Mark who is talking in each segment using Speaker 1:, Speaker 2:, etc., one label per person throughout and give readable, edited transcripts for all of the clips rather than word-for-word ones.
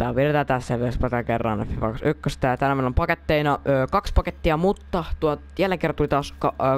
Speaker 1: mutta vedetään tässä vielä kerran ykköstä. Täällä meillä on paketteina 2 pakettia, mutta jälleen kerran tuli taas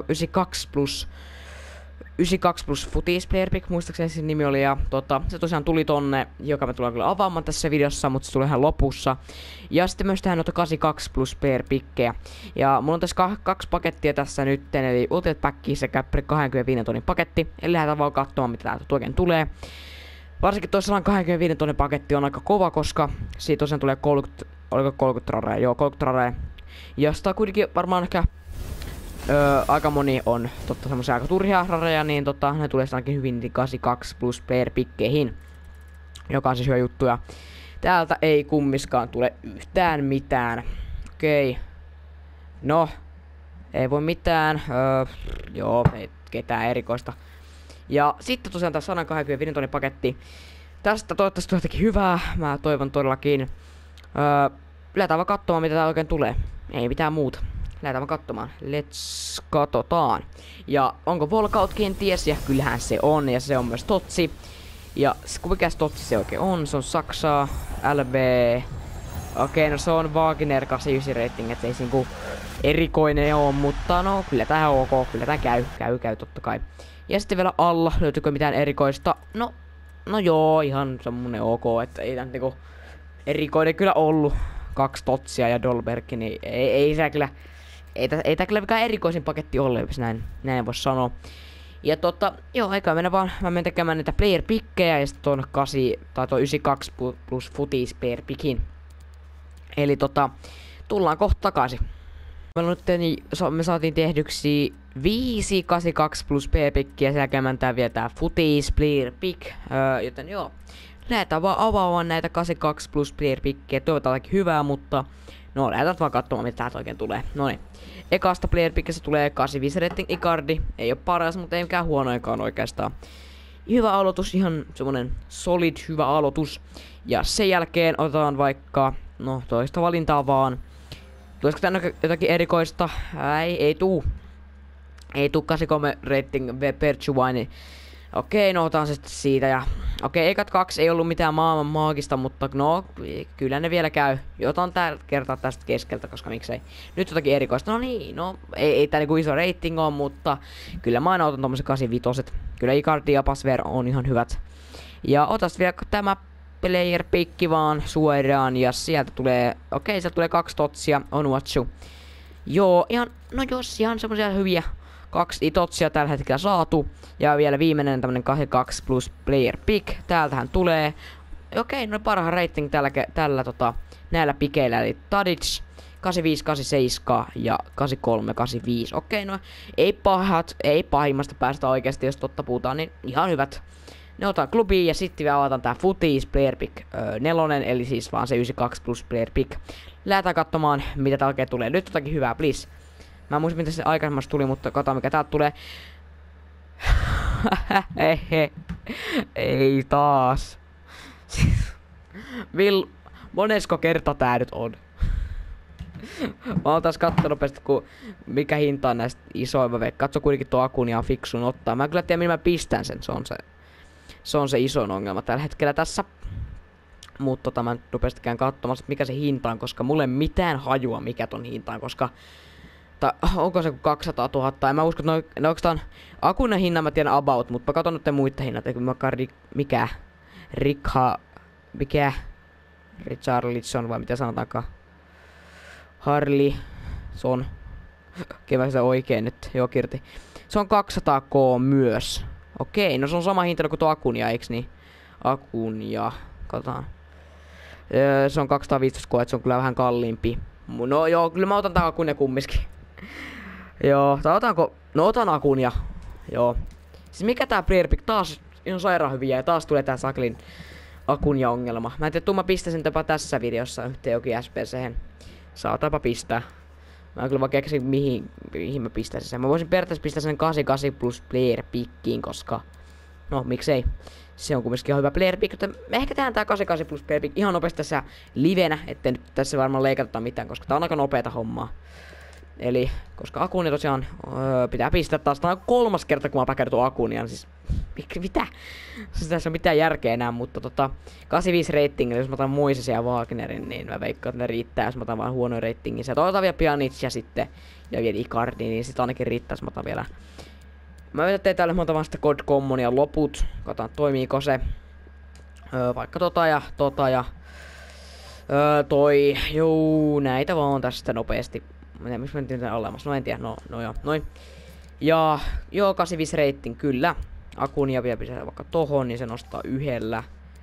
Speaker 1: 92 plus Footies Player Pick, muistaakseni sen nimi oli, ja se tosiaan tuli tonne, joka me tullaan kyllä avaamaan tässä videossa, mutta se tulee ihan lopussa. Ja sitten myös tähän noita 82 plus Player Pickejä. Ja mulla on tässä 2 pakettia tässä nyt, eli Ultimate Pack sekä 25 tonnin paketti, eli lähdetään vaan katsomaan mitä täältä oikein tulee. Varsinkin toi 125 tonnin paketti on aika kova, koska siitä tosiaan tulee 30, oliko 30 rareja, joo 30 rareja. Ja sitä on kuitenkin varmaan ehkä aika moni on semmosia aika turhia rareja, niin ne tulee ainakin hyvin 82 plus player pikkeihin, joka on siis hyvä juttu. Ja täältä ei kummiskaan tule yhtään mitään. Okei. No, ei voi mitään. Joo, ei ketään erikoista. Ja sitten tosiaan tää 125 tonnin paketti. Tästä toivottavasti tulee jotenkin hyvää. Mä toivon todellakin. Lähdetään vaan katsomaan mitä tää oikein tulee. Ei mitään muuta. Lähdetään vaan katsomaan. Let's katsotaan. Ja onko Walkout kenties? Ja kyllähän se on. Ja se on myös Totsi. Ja mikäs Totsi se oikein on? Se on Saksaa. LB. Okei, no se on Wagner 89 rating. Et ei niinku erikoinen oo. Mutta no kyllä tää on ok. Kyllä tää käy totta kai. Ja sitten vielä alla. Löytyykö mitään erikoista? No joo, ihan semmonen ok. Että ei tää niinku erikoinen kyllä ollu. 2 Totsia ja Dolberg, niin ei tää kyllä. Ei tää kyllä mikään erikoisin paketti ole, jos näin vois sanoa. Ja joo, eikä mennä vaan, mä menen tekemään näitä player pickejä ja sitten ton 8 tai ton 92 plus Footies player pickin. Eli tullaan kohta takaisin. Me saatiin tehdyksi 5 82 plus player pickiä, sen jälkeen mennään vielä tää Footies player pick, joten joo. Lähdetään vaan avaamaan näitä 82 plus player pickejä, toivotaan hyvää, mutta no lähdetään vaan katsomaan mitä täältä oikein tulee. Noniin. Ekasta player pickistä tulee 85 rating Icardi. Ei oo paras, mutta ei mikään huonoinkaan oikeastaan. Hyvä aloitus, ihan semmonen solid hyvä aloitus. Ja sen jälkeen otetaan vaikka, no toista valintaa vaan. Tulisiko tänne jotakin erikoista? Ei tuu. Ei tuu 83 rating Perchuine. Okei, no otan se sitten siitä ja okei, ekat 2 ei ollut mitään maailman maagista, mutta no, kyllä ne vielä käy. Jotain tää kertaa tästä keskeltä, koska miksei. Nyt jotakin erikoista, no niin, no ei tää niinku iso rating on, mutta kyllä mä aina otan tommoset 85. Kyllä Icardi ja Pasver on ihan hyvät. Ja otas vielä tämä player pick vaan suoraan ja sieltä tulee, okei, sieltä tulee 2 Totsia, Onwatchu. Joo, ihan semmosia hyviä. 2 Totsia tällä hetkellä saatu. Ja vielä viimeinen tämmönen 82 plus player pick. Täältähän tulee. Okei, no parhaan rating näillä pikeillä. Eli Tadic 85, 87 ja 83, 85. Okei, no ei pahimmasta päästä oikeesti, jos totta puhutaan, niin ihan hyvät. Ne otan klubiin ja sitten vielä avataan tää Footies player pick 4, eli siis vaan se 92 plus player pick. Lähdetään katsomaan mitä tää oikein tulee. Nyt jotakin hyvää, please. Mä en muista mitä se aikaisemmassa tuli, mutta katsotaan mikä täältä tulee. Ei taas. Monesko kerta tää nyt on? Mä oon taas kattonut nopeasti mikä hinta on näistä isoiva vekka. Katso kuitenkin tuo Akunia on fiksun ottaa. Mä en kyllä tiedä millä mä pistän sen. Se on se isoin ongelma tällä hetkellä tässä. Mutta mä nyt nopeasti käyn katsomaan mikä se hinta on, koska mulle ei mitään hajua mikä ton hinta on, koska onko se 200 000? En mä usko, että no oikeastaan Akunen hinnan mä tiedän about, mutta mä katon nyt muita hinnat, eikö mikä Richarlison vai mitä sanotaankaan. Harlison. Kevää se oikein nyt, joo Kirti. Se on 200k myös. Okei, no se on sama hinta kuin tuo Akunia, eiks niin? Akunia, katsotaan. Se on 215k, et se on kyllä vähän kalliimpi. No joo, kyllä mä otan tää Akunia kumminkin. Joo, tai otanko? No otan Akunia. Joo. Siis mikä tää player pick taas on sairaan hyviä ja taas tulee tää Saklin Akunia ongelma. Mä en tiedä, mä pistän sen jopa tässä videossa yhteen jokin SPC:hen. Saataanpa pistää. Mä en kyllä vaan keksin mihin mä pistäisin sen. Mä voisin periaatteessa pistää sen 88 plus player pickiin, koska no miksei. Se on kumminkin ihan hyvä player pick, mutta ehkä tehdään tää 88 plus player pick ihan nopeasti tässä livenä, ettei nyt tässä varmaan leikata mitään, koska tää on aika nopeeta hommaa. Eli, koska Akunia tosiaan pitää pistää taas, tää on 3. kerta kun mä päkään tuon Akunia, siis Mitä? Tässä on mitään järkeä enää, mutta 85 ratingilla, jos mä otan Moises ja Wagnerin, niin mä veikkaan, että ne riittää, jos mä otan vaan huonoja ratingin. Ja otan vielä Pjanic ja sitten, ja vielä Icardi, niin sit ainakin riittää, jos mä otan vielä. Mä vedän teille tälle, mä otan vaan sitä God Commonia loput. Katsotaan, toimiiko se. Vaikka toi, juu, näitä vaan tästä nopeasti. Mä tiedän, miksi mä nyt alemmas, no en tiedä, no joo, noin. Ja, joo, 85 rating, kyllä. Akunia vielä pitää vaikka tohon, niin se nostaa yhdellä.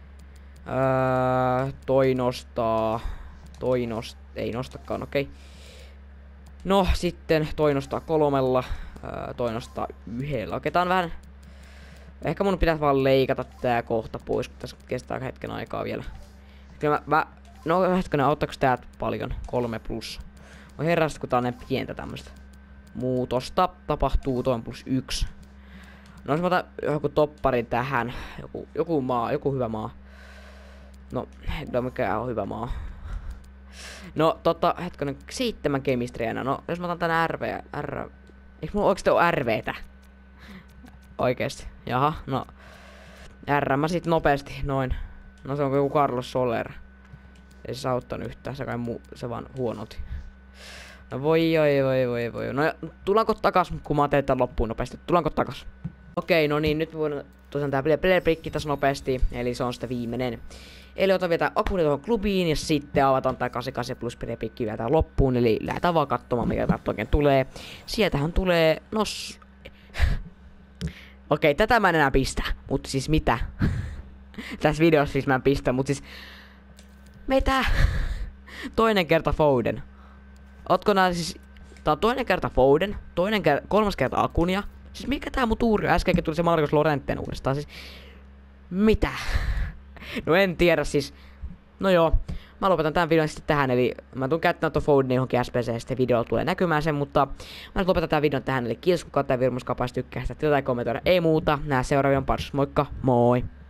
Speaker 1: Ei nostakaan, okei. No, sitten toi nostaa 3, toi nostaa 1. Okei, tää on vähän... Ehkä mun pitäisi vaan leikata tää kohta pois, kun tässä kestää hetken aikaa vielä. Kyllä no hetkinen, auttaako täältä paljon? 3+. No herrasta, kun tää on näin pientä tämmöstä muutosta. Tapahtuu toin +1. No jos mä otan joku topparin tähän. Joku hyvä maa. No, mikä on hyvä maa. No hetkinen, 7 kemistriä. No jos mä otan tän eikö mulla oikeesti oo RVtä? Oikeesti. Jaha, no. Mä sit nopeesti, noin. No se on joku Carlos Soler. Ei se auttanut yhtään, se vaan huonoti. No voi. No tullaanko takas, kun mä teen tän loppuun nopeasti? Tullaanko takas? Okei, no niin, nyt voidaan tosiaan tää player-prikki tässä nopeasti. Eli se on sitten viimeinen. Eli otan vielä Akuni tuohon klubiin ja sitten avataan tää 88 plus player-prikki vielä tää loppuun. Eli lähdetään vaan katsomaan, mikä täältä oikein tulee. Sieltähän tulee... Okei, tätä mä en enää pistä. Mutta siis mitä? Tässä videossa siis mä en pistä, mutta siis... Mitä? Toinen kerta Foden. Ootko nää siis... Tää on toinen kerta Foden, kolmas kerta Akunia. Siis mikä tää mun tuuri on? Äskenkin tuli se Marcos Llorenten uudestaan, siis... Mitä? No en tiedä siis... No joo. Mä lopetan tämän videon sitten tähän, eli mä tuun käyttämään tuon Fodenin johonkin SPC ja sitten videolla tulee näkymään sen, mutta mä nyt lopetan tämän videon tähän, eli kiitos kun katsotaan, virmuskapaa, jos tykkää sitä, tilata ja kommentoida, ei muuta, nää seuraavien parissa, moikka, moi!